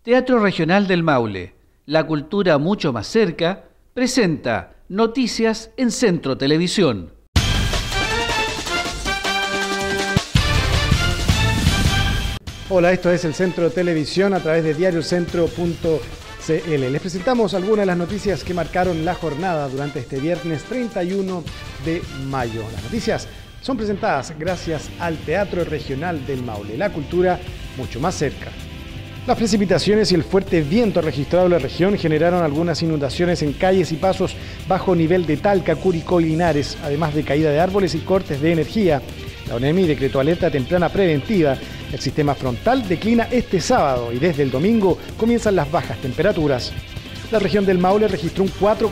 Teatro Regional del Maule, la cultura mucho más cerca, presenta Noticias en Centro Televisión. Hola, esto es el Centro Televisión a través de diariocentro.cl. Les presentamos algunas de las noticias que marcaron la jornada durante este viernes 31 de mayo. Las noticias son presentadas gracias al Teatro Regional del Maule, la cultura mucho más cerca. Las precipitaciones y el fuerte viento registrado en la región generaron algunas inundaciones en calles y pasos bajo nivel de Talca, Curicó y Linares, además de caída de árboles y cortes de energía. La ONEMI decretó alerta temprana preventiva. El sistema frontal declina este sábado y desde el domingo comienzan las bajas temperaturas. La región del Maule registró un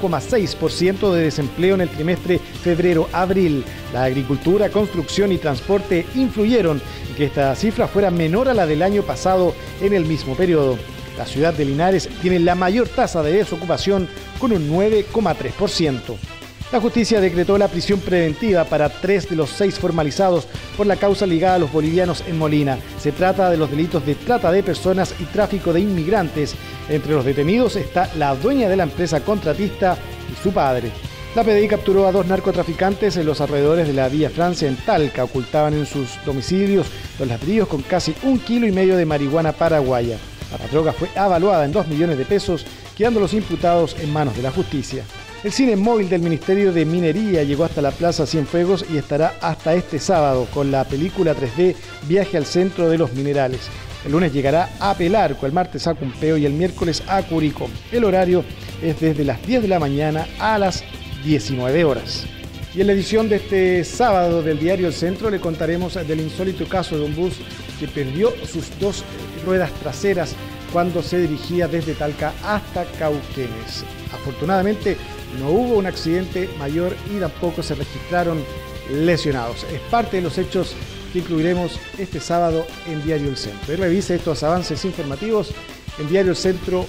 4,6% de desempleo en el trimestre febrero-abril. La agricultura, construcción y transporte influyeron en que esta cifra fuera menor a la del año pasado en el mismo periodo. La ciudad de Linares tiene la mayor tasa de desocupación con un 9,3%. La justicia decretó la prisión preventiva para 3 de los 6 formalizados por la causa ligada a los bolivianos en Molina. Se trata de los delitos de trata de personas y tráfico de inmigrantes. Entre los detenidos está la dueña de la empresa contratista y su padre. La PDI capturó a 2 narcotraficantes en los alrededores de la Vía Francia en Talca. Ocultaban en sus domicilios los ladrillos con casi 1,5 kilos de marihuana paraguaya. La droga fue avaluada en 2 millones de pesos, quedando los imputados en manos de la justicia. El cine móvil del Ministerio de Minería llegó hasta la Plaza Cienfuegos y estará hasta este sábado con la película 3D Viaje al Centro de los Minerales. El lunes llegará a Pelarco, el martes a Cumpeo y el miércoles a Curicó. El horario es desde las 10 de la mañana a las 19 horas. Y en la edición de este sábado del diario El Centro le contaremos del insólito caso de un bus que perdió sus 2 ruedas traseras cuando se dirigía desde Talca hasta Cauquenes. Afortunadamente no hubo un accidente mayor y tampoco se registraron lesionados. Es parte de los hechos que incluiremos este sábado en Diario El Centro. Y revise estos avances informativos en diariocentro.cl.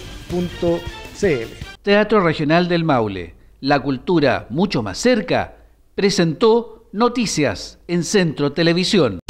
Teatro Regional del Maule, la cultura mucho más cerca, presentó Noticias en Centro Televisión.